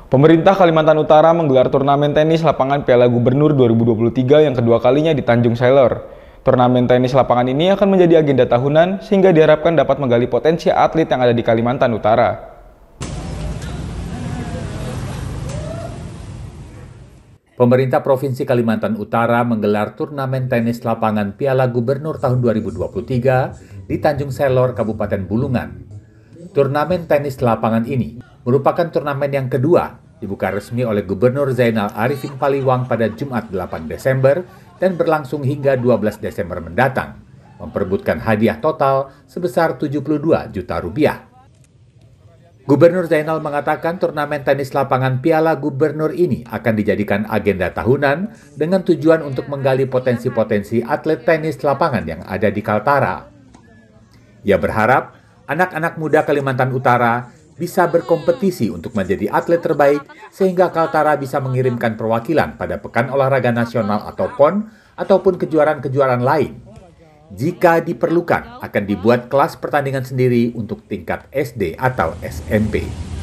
Pemerintah Kalimantan Utara menggelar turnamen tenis lapangan Piala Gubernur 2023 yang kedua kalinya di Tanjung Selor. Turnamen tenis lapangan ini akan menjadi agenda tahunan sehingga diharapkan dapat menggali potensi atlet yang ada di Kalimantan Utara. Pemerintah Provinsi Kalimantan Utara menggelar turnamen tenis lapangan Piala Gubernur tahun 2023 di Tanjung Selor, Kabupaten Bulungan. Turnamen tenis lapangan ini merupakan turnamen yang kedua, dibuka resmi oleh Gubernur Zainal Arifin Paliwang pada Jumat 8 Desember dan berlangsung hingga 12 Desember mendatang, memperebutkan hadiah total sebesar 72 juta rupiah. Gubernur Zainal mengatakan turnamen tenis lapangan Piala Gubernur ini akan dijadikan agenda tahunan dengan tujuan untuk menggali potensi-potensi atlet tenis lapangan yang ada di Kaltara. Ia berharap anak-anak muda Kalimantan Utara bisa berkompetisi untuk menjadi atlet terbaik sehingga Kaltara bisa mengirimkan perwakilan pada Pekan Olahraga Nasional atau PON ataupun kejuaraan-kejuaraan lain. Jika diperlukan, akan dibuat kelas pertandingan sendiri untuk tingkat SD atau SMP.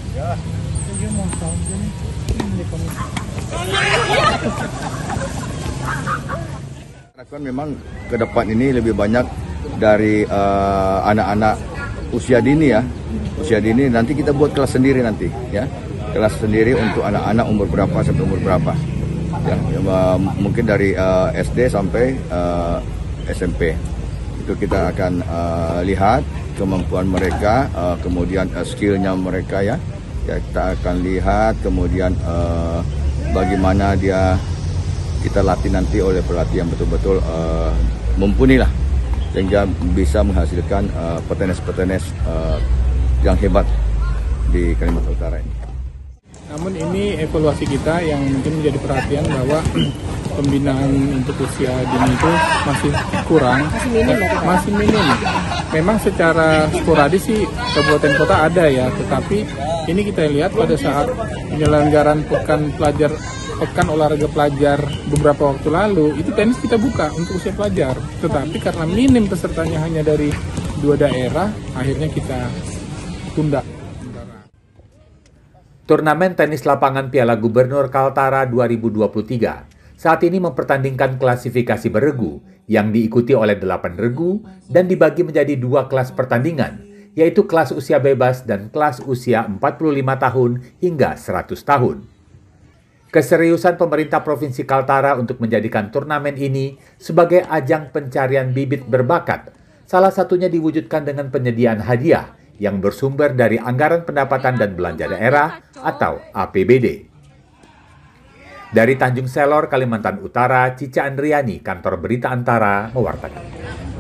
Memang ke depan ini lebih banyak dari anak-anak usia dini ya. Usia dini nanti kita buat kelas sendiri nanti ya. Kelas sendiri untuk anak-anak umur berapa sampai umur berapa. Ya, mungkin dari SD sampai SMP. Itu kita akan lihat kemampuan mereka, kemudian skillnya mereka ya. Kita akan lihat kemudian bagaimana kita latih nanti oleh pelatih yang betul-betul mumpuni lah, sehingga bisa menghasilkan petenis-petenis yang hebat di Kalimantan Utara ini. Namun ini evaluasi kita yang mungkin menjadi perhatian bahwa pembinaan untuk usia dini itu masih kurang, masih minim. Memang secara sporadis sih kabupaten kota ada ya, tetapi ini kita lihat pada saat penyelenggaraan pekan olahraga pelajar beberapa waktu lalu, itu tenis kita buka untuk usia pelajar. Tetapi karena minim pesertanya hanya dari 2 daerah, akhirnya kita tunda. Turnamen tenis lapangan Piala Gubernur Kaltara 2023 saat ini mempertandingkan klasifikasi beregu yang diikuti oleh 8 regu dan dibagi menjadi 2 kelas pertandingan, yaitu kelas usia bebas dan kelas usia 45 tahun hingga 100 tahun. Keseriusan pemerintah Provinsi Kaltara untuk menjadikan turnamen ini sebagai ajang pencarian bibit berbakat, salah satunya diwujudkan dengan penyediaan hadiah yang bersumber dari Anggaran Pendapatan dan Belanja Daerah atau APBD. Dari Tanjung Selor, Kalimantan Utara, Cica Andriani, Kantor Berita Antara, mewartakan.